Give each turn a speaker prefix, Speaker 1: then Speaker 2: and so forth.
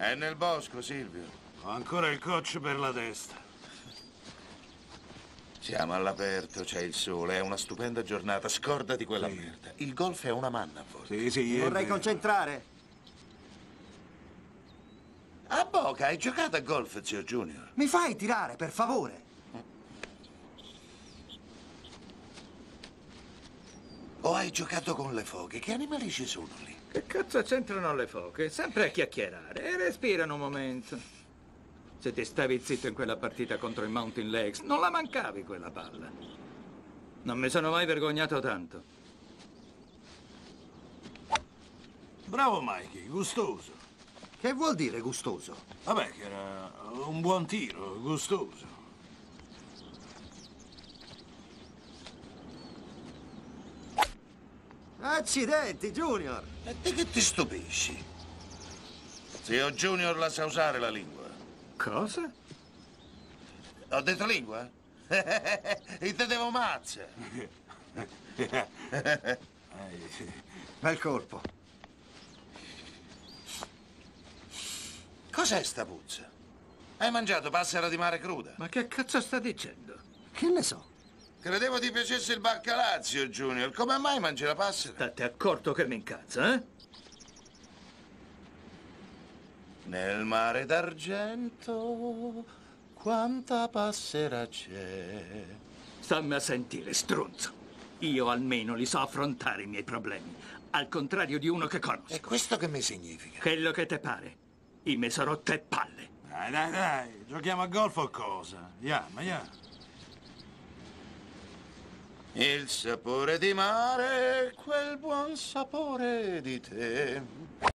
Speaker 1: È nel bosco, Silvio.
Speaker 2: Ho ancora il coach per la testa.
Speaker 1: Siamo all'aperto, c'è il sole, è una stupenda giornata. Scordati quella
Speaker 2: Sì.
Speaker 1: merda. Il golf è una manna a volte.
Speaker 2: Sì, è
Speaker 3: Vorrei
Speaker 2: vero.
Speaker 3: concentrare.
Speaker 1: A Boca, hai giocato a golf, zio Junior?
Speaker 3: Mi fai tirare, per favore?
Speaker 1: O hai giocato con le foche? Che animali ci sono lì?
Speaker 4: Che cazzo c'entrano le foche? Sempre a chiacchierare. E respirano un momento. Se ti stavi zitto in quella partita contro il Mountain Lakes, non la mancavi quella palla. Non mi sono mai vergognato tanto.
Speaker 2: Bravo Mikey, gustoso.
Speaker 3: Che vuol dire gustoso?
Speaker 2: Vabbè, che era un buon tiro, gustoso.
Speaker 3: Accidenti, Junior!
Speaker 1: E di che ti stupisci? Zio Junior la sa usare la lingua.
Speaker 4: Cosa?
Speaker 1: Ho detto lingua? E te devo mazza.
Speaker 3: Bel colpo.
Speaker 1: Cos'è sta puzza? Hai mangiato passera di mare cruda?
Speaker 4: Ma che cazzo sta dicendo?
Speaker 3: Che ne so?
Speaker 1: Credevo ti piacesse il baccalà, zio Junior. Come mai mangi la passera?
Speaker 4: State accorto che mi incazza, eh?
Speaker 1: Nel mare d'argento quanta passera c'è.
Speaker 4: Stammi a sentire, stronzo. Io almeno li so affrontare i miei problemi. Al contrario di uno che conosco.
Speaker 1: E questo che mi significa?
Speaker 4: Quello che te pare. I mi sono rotte palle.
Speaker 2: Dai, giochiamo a golf o cosa? Andiamo.
Speaker 1: Il sapore di mare, quel buon sapore di te.